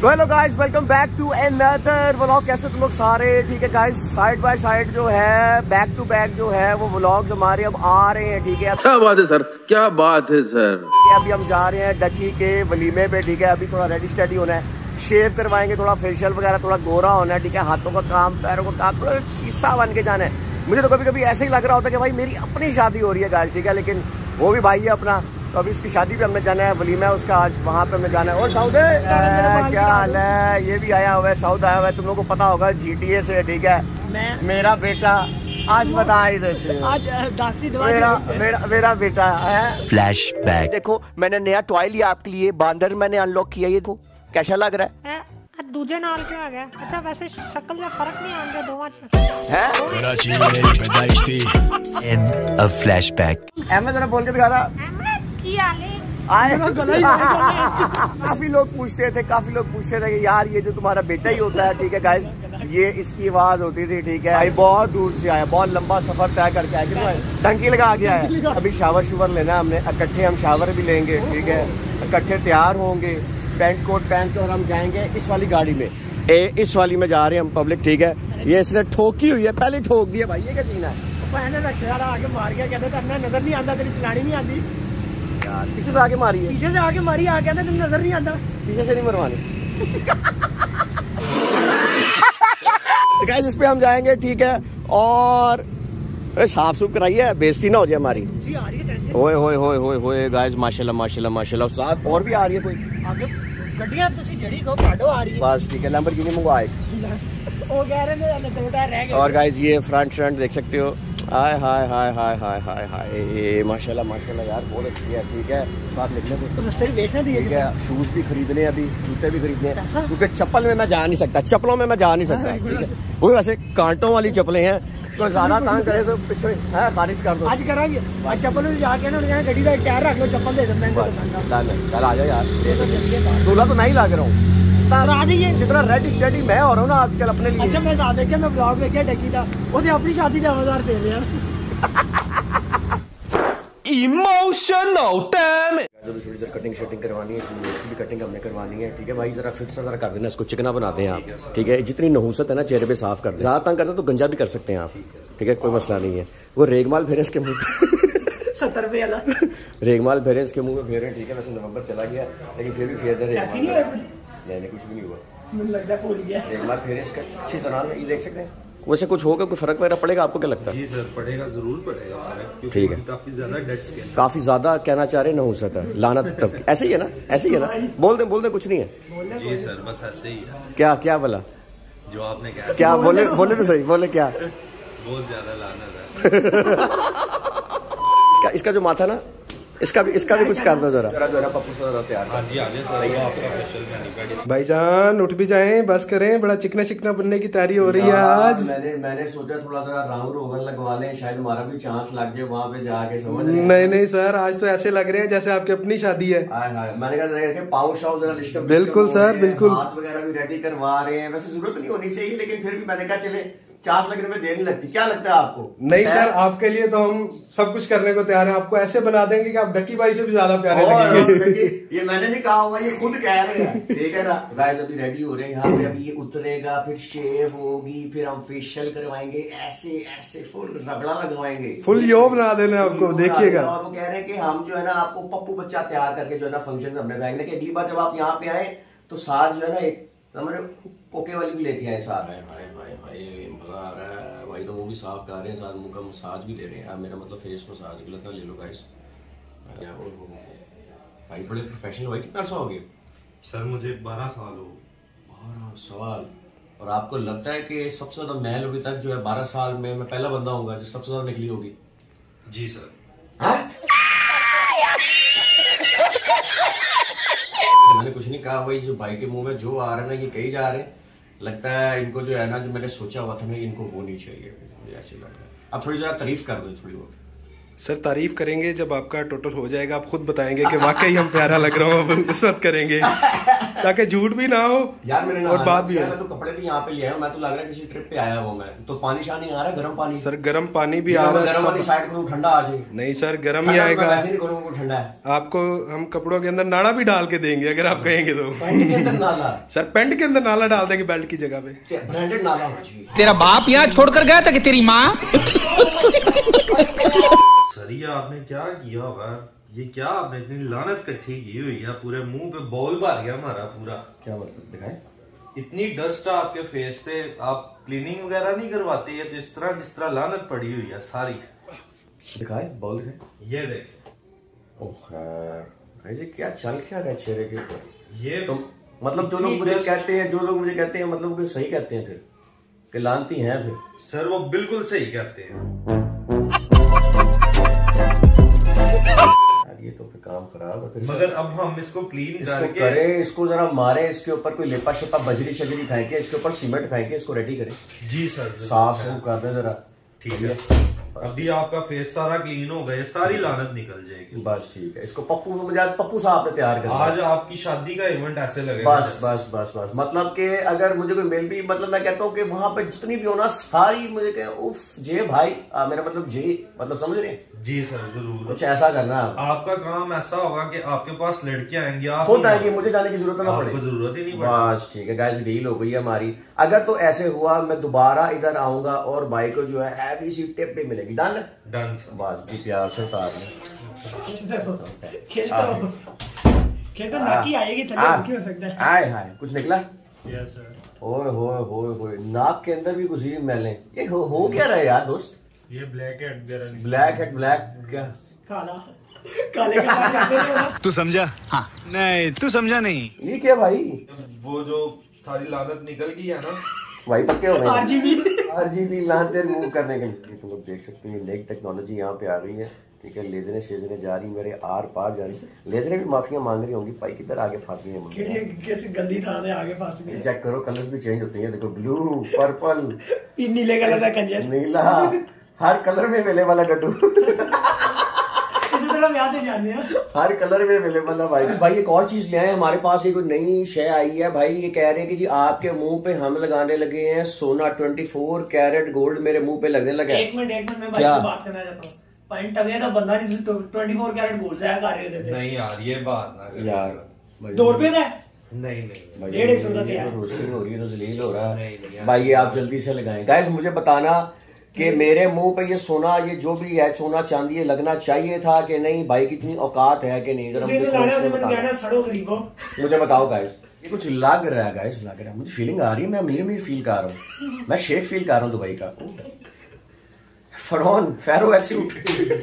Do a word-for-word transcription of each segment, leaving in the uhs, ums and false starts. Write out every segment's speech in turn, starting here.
तो hello guys, welcome back to another vlog. कैसे तुम लोग सारे? ठीक है गाइस, साइड बाय साइड जो है, बैक टू बैक जो है वो व्लॉग्स हमारे अब आ रहे हैं। ठीक है, क्या बात है सर, क्या बात है सर। अभी हम जा रहे हैं डकी के वलीमे पे। ठीक है, अभी थोड़ा रेडी स्टडी होना है, शेव करवाएंगे, थोड़ा फेशियल वगैरह, थोड़ा गोरा होना है। ठीक है, हाथों का काम, पैरों का काम, थोड़ा शीशा बन के जाना है। मुझे तो कभी कभी ऐसे ही लग रहा होता है कि भाई मेरी अपनी शादी हो रही है गाइस। ठीक है, लेकिन वो भी भाई है अपना, तो अभी उसकी शादी पे हमने जाना है, वलीमा है उसका आज, वहाँ पे हमने जाना है। और साउद क्या हाल है? ये भी आया हुआ है, साउद आया हुआ है, तुम लोगों को पता होगा जीटीए से। ठीक है, मैं मेरा बेटा आज बता ही देते हैं, आज मेरा मेरा मेरा बेटा है। फ्लैशबैक। देखो, मैंने नया टॉय लिया आपके लिए, बांदर मैंने अनलॉक किया। ये को कैसा लग रहा है? दूजे नाल के आ गया। अच्छा, वैसे शक्ल में फर्क नहीं आ गया दोवां च हैं? कराची में मेरी पैदाइश थी। And a flashback. अहमद जरा बोल के दिखा रहा। की आले आए काफी लोग पूछते थे काफी लोग पूछते थे कि यार ये जो तुम्हारा बेटा ही होता है। ठीक है गाइस, ये इसकी आवाज होती थी। ठीक है भाई, बहुत दूर से आया, बहुत लंबा सफर तय करके आया, टंकी लगा गया है। अभी शावर शुवर लेना हमने, इकट्ठे हम शावर भी लेंगे। ठीक है, इकट्ठे तैयार होंगे, पेंट कोट पहन के, और हम जाएंगे इस वाली गाड़ी में। ए इस वाली में जा रहे हैं हम पब्लिक। ठीक है, ये इसने ठोकी हुई है, पहले ठोक दिया भाई। ये क्या सीन है? आगे मार गया, कहते तेरे नजर नहीं आता, तेरी चलानी नहीं आती यार। पीछे से आके मारी है, पीछे से आके मारी, आ कहते तेरी नजर नहीं आता। पीछे से नहीं मरवानी। तो गाइस, इस पे हम जाएंगे। ठीक है, और साफ सुफ कराइए, बेइज्जती ना हो जाए हमारी। जी आ रही है टेंशन। ओए होए होए होए होए गाइस, माशाल्लाह माशाल्लाह माशाल्लाह। साथ और भी आ रही है कोई आगे गड्डियां तुसी जड़ी को काटो आ रही है बस। ठीक है, लैम्बोर्गिनी मंगवाए। वो कह रहे थे दो टायर रह गए। और गाइस, ये फ्रंट फ्रंट देख सकते हो। हाय हाय हाय हाय हाय हाय हाय, माशाल्लाह माशाल्लाह यार, बहुत अच्छी है। ठीक है, साथ लिखने को रस्ते में बेचने दिए। ठीक है, शूज भी खरीदने, अभी जूते भी खरीदने, क्योंकि चप्पल में मैं जा नहीं सकता, चप्पलों में मैं जा नहीं सकता। ठीक है, वो वैसे कांटों वाली चप्पलें हैं, तो ज्यादा तंग करे तो पीछे है खारिज कर दो। आज कराएंगे, आज चप्पल में जाके ना गड्डी का टायर रख लो, चप्पल दे देते हैं। चल आ जाओ यार, दूल्हा तो मैं ही लाग रहा हूँ। जितना रेडी स्टेडी मैं हो रहा हूँ ना आजकल अपने लिए। अच्छा, मैं साथ देखा, मैं ब्लॉग में क्या डकी था, वो अपनी शादी का आवाज़ दे रहे हैं। Emotional damn. थोड़ी देर कटिंग शटिंग करवानी है, इसकी भी कटिंग हमने करवानी है। ठीक है भाई, जरा फिट सा जरा कर देना, इसको चिकना बनाते हैं आप। ठीक है, जितनी नहूसत है ना चेहरे पे साफ कर दे। ज्यादा तंग करता तो गंजा भी कर सकते हैं आप। ठीक है, कोई मसला नहीं है। वो रेगमाल फेरे इसके मुंह सत्तर रुपये वाला रेगमाल फेरे इसके मुंह में फेरे। ठीक है, वैसे नवंबर चला गया, लेकिन फिर भी फेर दे रेगमाल। नहीं कुछ भी नहीं हुआ, मुझे लगता है भूल गया। एक बार फिर इसका अच्छी तरह ये देख सकते हैं। वैसे कुछ होगा, कोई फर्क वगैरह पड़ेगा आपको, क्या लगता है? जी सर, पड़ेगा, जरूर पड़ेगा। ठीक है, काफी ज्यादा डेड स्किन, काफी ज्यादा कहना चाह रहे नहुसत है, लानत तब ऐसे ही है ना, ऐसे ही है ना, बोल दे बोल दे, कुछ नहीं है। जी सर, बस ऐसे ही है। क्या क्या बोला, जो आपने कहा, क्या बोले बोले तो सही, बोले क्या? बहुत ज्यादा लानत है। इसका इसका जो माथा ना, इसका भी इसका भी कुछ कर दो जरा। भाईजान उठ भी जाएं, बस करें, बड़ा चिकना चिकना बनने की तैयारी हो रही है आज। मैंने मैंने सोचा थोड़ा सा रंग रोगन लगवा लें, शायद हमारा भी चांस लग जाए वहाँ पे जाके, समझ रहे हैं? नहीं नहीं सर, आज तो ऐसे लग रहे हैं जैसे आपकी अपनी शादी है। हाय हाय, मैंने कहा पाँव शाव जरा लिस्ट। बिल्कुल सर, बिल्कुल। हाथ वगैरह भी रेडी करवा रहे हैं, वैसे जरूरत नहीं होनी चाहिए, लेकिन फिर भी मैंने कहा चले, चांस लगने में देर नहीं लगती। क्या लगता है आपको? नहीं सर, आपके लिए तो हम सब कुछ करने को तैयार हैं, आपको ऐसे बना देंगे कि आप डक्की भाई से भी ज्यादा प्यारे लगेंगे। ये मैंने नहीं कहा हुआ, ये खुद कह रहे हैं। ठीक है ना गाइस, अभी रेडी हो रहे हैं यहाँ पे, अभी ये उतरेगा, फिर शेव होगी, फिर हम फेशियल करवाएंगे, ऐसे ऐसे फुल रगड़ा लगवाएंगे, फुल यो बना देना आपको, देखिएगा। और वो कह रहे हैं कि हम जो है ना आपको पप्पू बच्चा तैयार करके जो है ना फंक्शन में हमने रहेंगे, कि अगली बार जब आप यहाँ पे आए तो साथ जो है ना एक हमारे पोके वाली भी लेके आए साथ। मजा आ रहा है भाई, तो वो भी साफ कर रहे हैं, साथ मुंह का मसाज भी ले रहे हैं। मेरा मतलब फेस मसाज गलत ना ले लो गाइस। भाई बड़े प्रोफेशनल भाई, कितना साल हो गए? सर मुझे बारह साल हो। बारह साल? और आपको लगता है कि सबसे ज्यादा मैल अभी तक जो है बारह साल में मैं पहला बंदा होऊंगा जो सबसे ज्यादा निकली होगी? जी सर। मैंने कुछ नहीं कहा भाई, जो भाई के मुंह में जो आ रहा है ना, ये कही जा रहे हैं, लगता है इनको जो है ना, जो मैंने सोचा हुआ था ना, इनको वो नहीं चाहिए, मुझे ऐसे लग रहा है। अब थोड़ी ज्यादा तारीफ कर दो, थोड़ी बहुत सर तारीफ करेंगे जब आपका टोटल हो जाएगा, आप खुद बताएंगे कि वाकई हम प्यारा लग रहा हूँ, उस वक्त करेंगे ताकि झूठ भी ना हो यार। मैंने और बात भी है। मैं तो कपड़े भी यहाँ पे लिया है, मैं तो लग रहा है किसी ट्रिप पे आया हूँ मैं तो। पानी शानी आ रहा है, गर्म पानी सर, गर्म पानी भी आ रहा है। गर्म वाली साइड करूँ ठंडा आ जाए? नहीं सर, गर्म ही आएगा। वैसे नहीं करूँगा, ठंडा है। आपको हम कपड़ों के अंदर नाड़ा भी डाल के देंगे अगर आप कहेंगे तो। पैंट के अंदर नाला? सर पेंट के अंदर नाला डाल देंगे बेल्ट की जगह पे। ब्रांडेड नाला होना चाहिए। तेरा बाप यहाँ छोड़कर गया था कि तेरी माँ? सर ये आपने क्या किया होगा? ये क्या आपने इतनी लानत इकट्ठी की हुई है, पूरे मुंह पे बॉल भर गया हमारा पूरा। क्या मतलब दिखाएं? इतनी डस्ट है आपके फेस पे, आप क्लीनिंग वगैरह नहीं करवाते? ये जिस तरह जिस तरह लानत पड़ी हुई है सारी। दिखाए बॉल दिखाए। ये देख। ओह खैर, ऐसे क्या चल क्या रहा है चेहरे के ऊपर? ये तो मतलब जो लोग मुझे कहते हैं, जो लोग मुझे कहते हैं, मतलब वो सही कहते हैं फिर कि लानती हैं फिर? सर वो बिल्कुल सही कहते हैं। ये तो फिर काम खराब है फिर। मगर अब हम इसको क्लीन इसको करके करे, इसको जरा मारे, इसके ऊपर कोई लेपा शेपा बजरी शजरी फेंके, इसके ऊपर सीमेंट फेंके, इसको रेडी करे। जी सर, साफ सूफ कर दे जरा। ठीक है, अभी आपका फेस सारा क्लीन हो गया, सारी लानत निकल जाएगी। बस ठीक है। इसको पप्पू मुझे आज पप्पू साहब ने तैयार कर आज आपकी शादी का इवेंट ऐसे लगेगा। बस बस बस बस मतलब कि अगर मुझे कोई मेल भी, मतलब मैं कहता हूँ कि वहां पे जितनी भी हो ना सारी मुझे कहे उफ जे भाई आ, मेरा मतलब जे मतलब समझ रहे? जी सर जरूर, कुछ ऐसा करना। आपका काम ऐसा होगा कि आपके पास लड़कियां आएंगी, आप खुद आएंगी, मुझे जाने की जरूरत ना पड़े। जरूरत ही नहीं पड़े। बस ठीक है गाइस, डील हो गई है हमारी। अगर तो ऐसे हुआ मैं दोबारा इधर आऊंगा और भाई को जो है हैवी सी टिप भी मिलेगी। Done done sir. बस जी प्यार से उतार लें। खेल तो नाकी आएगी, थल्ले हो सकता है। हाय हाय कुछ निकला? Yes sir. ओए होए होए होए, नाक के अंदर भी कुछ ही मैलें। ये हो, हो क्या रहा है यार दोस्त? ये black head black head black क्या? काला काले काले जाते हैं। तू समझा? हाँ नहीं तू समझा नहीं। ये क्या भाई? वो जो सारी लानत निकल गई है ना भाई पक्के हो गए। आरजीबी आरजीबी लानतें रिमूव करने के लिए तुम लोग देख सकते हैं नई टेक्नोलॉजी यहाँ पे आ गई है। ठीक है, लेजरें शेजरें जा रही, मेरे आर पार जा रही। लेजरें भी माफियां मांग रही होंगी, भाई किधर आगे फंस गई है। कैसे गंदी था आगे फंस गई। चेक करो, कलर्स भी चेंज होते हैं। देखो ब्लू, पर्पल, नीले कलर का कंजर, नीला, हर कलर में अवेलेबल है डड्डू। जाने हर कलर में अवेलेबल है भाई। भाई एक और चीज ले आए हमारे पास, एक नई शय आई है भाई। ये कह रहे हैं कि जी आपके मुंह पे हम लगाने लगे हैं सोना, चौबीस कैरेट गोल्ड मेरे मुंह पे लगने लगा है। एक मिनट एक मिनट मैं भाई से बात करना चाहता हूँ। पॉइंट अवे का बंदा नहीं तो चौबीस कैरेट गोल्ड जाया कर रहे थे। नहीं यार ये बात ना यार, दो रुपए का नहीं नहीं डेढ़ एक सौ का क्या रोस्टिंग हो रही है, जलील हो रहा है भाई। ये आप जल्दी से लगाएं गाइस। मुझे बताना कि मेरे मुंह पे ये सोना, ये जो भी है सोना चांदी, ये लगना चाहिए था कि नहीं? भाई कितनी औकात है कि नहीं? जरा मुझे बताओ गाइस। ये कुछ लग रहा है गाइस, लग रहा है, मुझे फीलिंग आ रही है। मैं अमीर अमीर फील कर रहा हूँ, मैं शेख फील कर रहा हूँ दुबई का। फरौन फेरो एक्सूट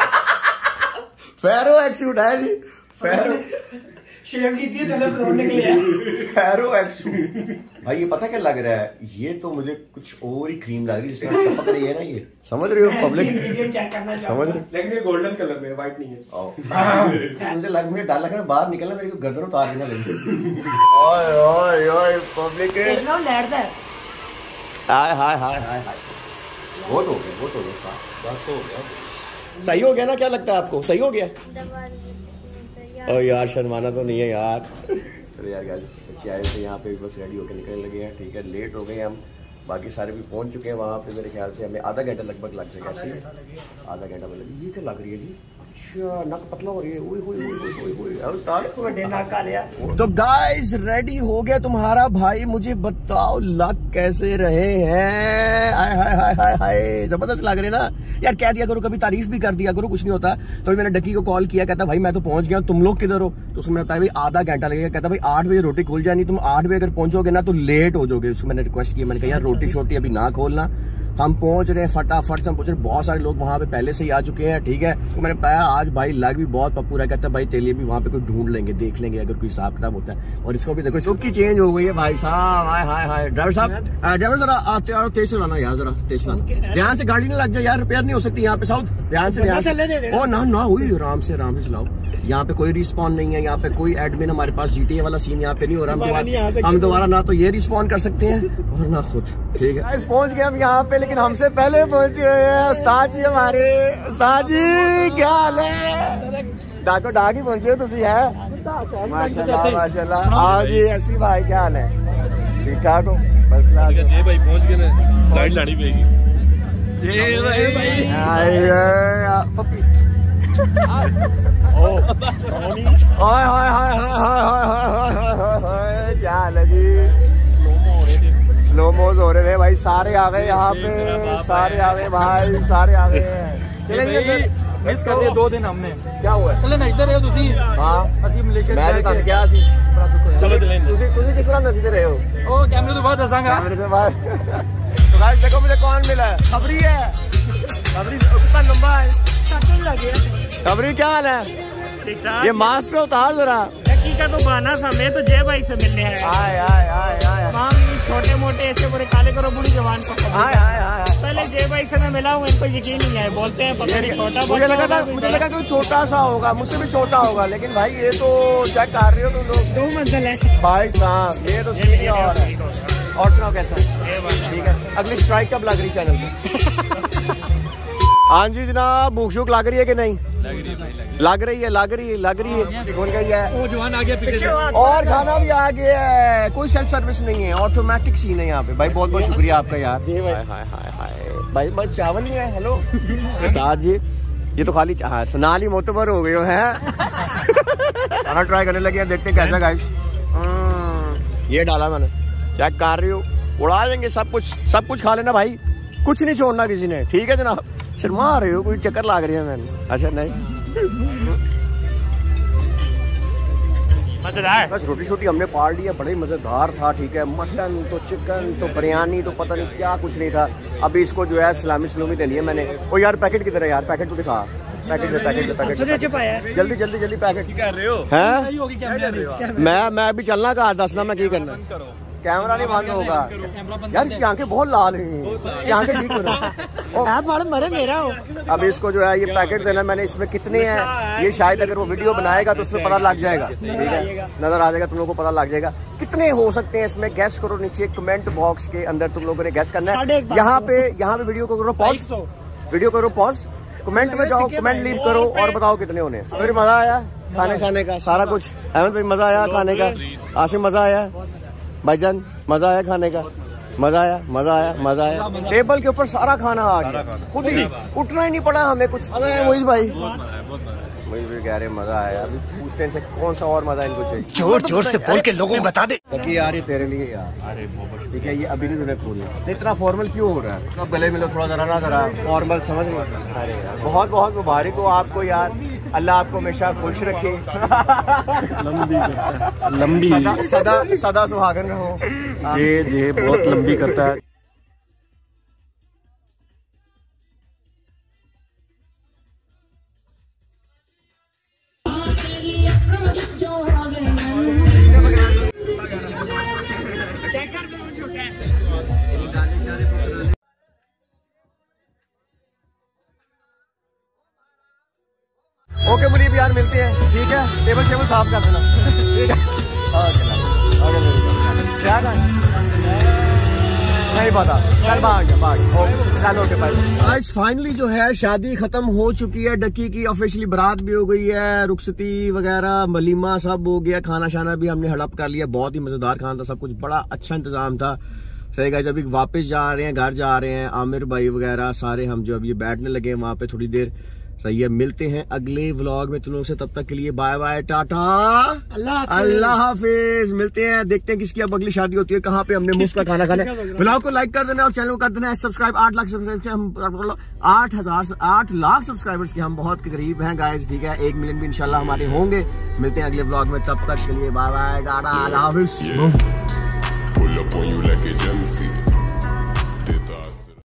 फेरो एक्सूट है जी, फेरो शेव की थी तो फरौन निकले हैं। फेरो एक्सूट भाई। ये पता क्या लग रहा है? ये तो मुझे कुछ और ही क्रीम लग रही है, जिस तरह टपक रही है ना। ये समझ रहे हो पब्लिक? समझ रहे? लेकिन ये गोल्डन कलर में, व्हाइट नहीं है। मुझे लग मुझे डर लग रहा है बाहर निकलना, मेरी को गर्दन उतार देना लेंगे। ओए ओए ओए पब्लिक कितना लैडता है। हाय हाय हाय हाय हाय। वो तो हो गया, वो तो हो गया, बस हो गया। सही हो गया ना? क्या लगता है आपको सही हो गया? ओ यार शर्माना तो नहीं है यार। चलो यार गाइस, बच्चे आए थे यहाँ पे बस रेडी होकर निकलने लगे हैं। ठीक है, लेट हो गए हम, बाकी सारे भी पहुंच चुके हैं वहाँ पे। मेरे ख्याल से हमें आधा घंटा लगभग लग जाएगा। ऐसे आधा घंटा में लगी। ये क्या लग रही है जी? अच्छा नक पतला हो रही है। ओए ओए ओए ओए ओए। तो गाइस रेडी हो गया तुम्हारा भाई। मुझे बताओ लग कैसे रहे हैं? हाय हाय हाय हाय हाय, जबरदस्त लग रहे ना यार। कह दिया करो, कभी तारीफ भी कर दिया करो, कुछ नहीं होता। तो मैंने डक्की को कॉल किया, कहता भाई मैं तो पहुंच गया, तुम लोग किधर हो? तो उसमें बताया भाई आधा घंटा लगेगा। कहता भाई आठ बजे रोटी खुल जानी, तुम आठ बजे अगर पहुंचोगे ना तो लेट हो जाओगे। उसको मैंने रिक्वेस्ट किया, मैंने कहा यार रोटी शोटी अभी ना खोलना, हम पहुंच रहे हैं फटाफट से। हम पहुंच रहे, बहुत सारे लोग वहां पे पहले से ही आ चुके हैं। ठीक है, उसको मैंने बताया आज भाई लग भी बहुत पप्पू रहा। कहता है भाई तेलिए भी वहां पे कोई ढूंढ लेंगे, देख लेंगे अगर कोई हिसाब किताब होता है। और इसको भी देखो, चौकी चेंज हो गई है भाई साहब। हाय हाय हाय। ड्राइवर साहब, ड्राइवर जरा आते और तेज चलाना यार, जरा तेज चलाना, ध्यान से गाड़ी ना लग जाए यार, रिपेयर नहीं हो सकती यहाँ पे साउथ। ध्यान से ध्यान से। ओ ना ना हुई, आराम से आराम से चलाओ। यहाँ पे कोई रिस्पॉन्ड नहीं है, यहाँ पे कोई एडमिन, हमारे पास जीटीए वाला सीन यहाँ पे नहीं हो रहा। हम हम दोबारा ना तो ये रिस्पॉन्ड कर सकते हैं और ना खुद। ठीक है पहुंच गए हम यहाँ पे, लेकिन हमसे पहले पहुंचे हुए हैं उस्ताद जी हमारे। उस्ताद जी क्या हाल है? डाको डाक ही पहुंचे हो तुसी है? माशाल्लाह माशाल्लाह। हाँ जी एसपी भाई क्या हाल है? ठीक ठाक हो? First class. ये भाई पहुंच गए ना, लाइट लानी पड़ेगी। ये भाई पप्पी ओए हाय हाय हाय हाय हाय हाय क्या हाल है जी? स्लो मोज हो रहे थे भाई, सारे आ गए यहाँ पे, सारे आ गए भाई, सारे आ गए। चलेंगे मिस कर दिया दो दिन हमने। क्या हुआ? चले नचते रहे तुसी। हाँ ਅਸੀਂ ਮਲੇਸ਼ੀਆ मैं तो थक गया सी। चलो चलें। तुसी तुसी किस तरह नचते रहे हो? ओ कैमरे तो बाद दसांगा। कैमरे से बाहर। तो गाइस देखो मुझे कौन मिला है? खबरी है। खबरी कितना लंबा है? खबरी क्या हाल है? ये मास्क तो उतार जरा। का तो बहाना समय तो जय भाई से मिलने आए। आए आए आए आए हम छोटे मोटे ऐसे पूरे काले करो बुरी जवान को आए आए आए। पहले जय भाई से मैं मिला हूँ, इनको यकीन नहीं है, बोलते हैं पता नहीं छोटा। मुझे लगा था मुझे लगा कि छोटा सा होगा, मुझसे भी छोटा होगा, लेकिन भाई ये तो चेक कर रहे हो तुम लोग। दो मंजिल है भाई साहब, ये तो सीढ़ियाँ और है। और सुनाओ कैसा? ठीक है, अगली स्ट्राइक कब लग रही चैनल पे? हाँ जी जनाब, भूख शूख लग रही है कि नहीं? लग रही है लग रही है लग रही है कौन गई है? वो जवान आ गया पीछे से। और खाना भी आ गया है, कोई सेल्फ सर्विस नहीं है, ऑटोमेटिक सीन है यहाँ पे। भाई बहुत बहुत शुक्रिया आपका यार। हाय हाय हाय हाय भाई, बस चावल नहीं है। हेलो उस्ताद जी, ये तो खाली हाँ नाल ही मोतबर हो गए हो हैं। खाना ट्राई करने लगे हैं, देखते हैं कैसा गाइस। ये डाला मैंने, चेक कर रही हो, उड़ा देंगे सब कुछ, सब कुछ खा लेना भाई, कुछ नहीं छोड़ना किसी ने। ठीक है जनाब, शर्मा रहे हो, कोई चक्कर लग रही है मैंने? अच्छा नहीं मजेदार। बस रोटी छोटी हमने पार लिया, बड़े मजेदार था। ठीक है, मटन तो चिकन तो बिरयानी तो पता नहीं क्या कुछ नहीं था। अभी इसको जो है सलामी सलूमी देनी है मैंने। ओ यार पैकेट किधर है यार? पैकेट तो दिखा, पैकेट दे पैकेट दे पैकेट जल्दी जल्दी जल्दी पैकेट कर रहे हो हैं? मैं मैं अभी चलना कहा, दसना मैं की करना। कैमरा नहीं बंद होगा यार, इसकी आंखें बहुत लाल हैं, इसकी आंखें ठीक करो। आप मालूम मरे मेरा हो। अब इसको जो है ये पैकेट देना मैंने, इसमें कितने हैं ये शायद अगर वो वीडियो बनाएगा तो उसमें पता लग जाएगा। ठीक है, नजर आ जाएगा, तुम लोगों को पता लग जाएगा कितने हो सकते हैं इसमें। गैस करो नीचे कमेंट बॉक्स के अंदर, तुम लोगों ने गैस करना है। यहाँ पे यहाँ पे वीडियो को करो पॉज, वीडियो करो पॉज, कमेंट में जाओ, कमेंट लीव करो और बताओ कितने होने। फिर मजा आया खाने खाने का सारा कुछ? अहमद भाई मजा आया खाने का? आसिम मजा आया? भाईजान मजा आया खाने का? मजा आया मजा आया मजा आया। टेबल के ऊपर सारा खाना आ गया, खुद ही उठना ही नहीं पड़ा हमें कुछ। मजा आया मोहित भाई? मुझे भी कह रहे मजा आया। अभी पूछते हैं कौन सा और मजा इनको चाहिए। जोर जोर से बोल के लोगों को बता दे। बाकी यार ये तेरे लिए यार। अरे ठीक है, ये अभी नहीं तुमने खोली, इतना फॉर्मल क्यों हो रहा है? तो गले मिलो थोड़ा, जरा ना जरा फॉर्मल समझ लो। अरे यार बहुत बहुत मुबारक हो आपको यार, अल्लाह आपको हमेशा खुश रखे, लंबी लंबी सदा सदा सदा सुहागन रहो। जे जे बहुत लंबी करता है। ओके मुनीब यार मिलते हैं, ठीक है? टेबल टेबल साफ कर देना, ठीक है? क्या नहीं पता, चल भाग भाग चलो के पास। आज फाइनली जो है शादी खत्म हो चुकी है, डकी की ऑफिशियली बारात भी हो गई है, रुखसती वगैरह वलीमा सब हो गया, खाना शाना भी हमने हड़प कर लिया। बहुत ही मजेदार खाना था, सब कुछ बड़ा अच्छा इंतजाम था। सही गाइस, अभी वापस जा रहे हैं, घर जा रहे हैं, आमिर भाई वगैरह सारे हम जो अभी बैठने लगे हैं वहाँ पे थोड़ी देर। सही है, मिलते हैं अगले व्लॉग में तुम लोगों से, तब तक के लिए बाय बाय टाटा अल्लाह हाफिज। मिलते हैं, देखते हैं किसकी अब अगली शादी होती है, कहाँ पे हमने मुफ्त का खाना खाना है। व्लॉग को लाइक कर देना और चैनल को कर देना सब्सक्राइब। आठ लाख सब्सक्राइब से हम आठ हजार आठ लाख सब्सक्राइबर्स के हम बहुत के करीब हैं गाइस। ठीक है, एक मिलियन भी इंशाल्लाह हमारे होंगे। मिलते हैं अगले व्लॉग में, तब तक के लिए बाय बाय टाटा अल्लाह हाफिज।